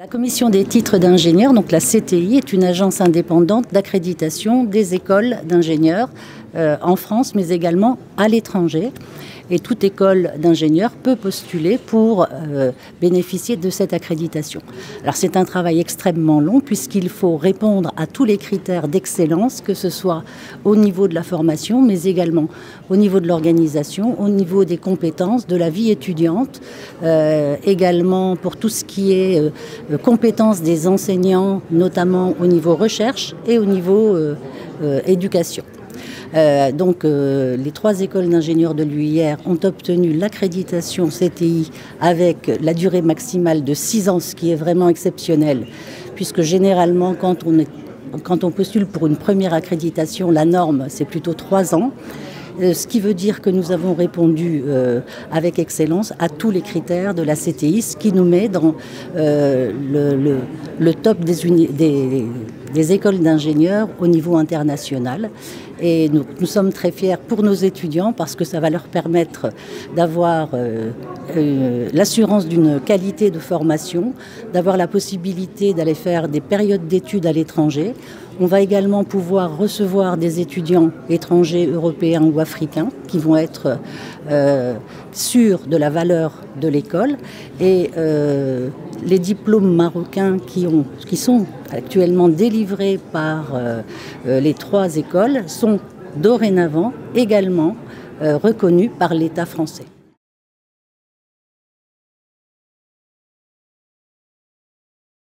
La commission des titres d'ingénieurs, donc la CTI, est une agence indépendante d'accréditation des écoles d'ingénieurs en France, mais également à l'étranger. Et toute école d'ingénieurs peut postuler pour bénéficier de cette accréditation. Alors c'est un travail extrêmement long puisqu'il faut répondre à tous les critères d'excellence, que ce soit au niveau de la formation, mais également au niveau de l'organisation, au niveau des compétences, de la vie étudiante, également pour tout ce qui est compétences des enseignants, notamment au niveau recherche et au niveau éducation. Les 3 écoles d'ingénieurs de l'UIR ont obtenu l'accréditation CTI avec la durée maximale de 6 ans, ce qui est vraiment exceptionnel, puisque généralement quand on postule pour une première accréditation, la norme c'est plutôt 3 ans. Ce qui veut dire que nous avons répondu avec excellence à tous les critères de la CTI, ce qui nous met dans le top des écoles d'ingénieurs au niveau international. Et nous sommes très fiers pour nos étudiants parce que ça va leur permettre d'avoir l'assurance d'une qualité de formation, d'avoir la possibilité d'aller faire des périodes d'études à l'étranger. On va également pouvoir recevoir des étudiants étrangers, européens ou africains qui vont être sûrs de la valeur de l'école. Et les diplômes marocains qui sont actuellement délivrés par les 3 écoles sont dorénavant également reconnus par l'État français.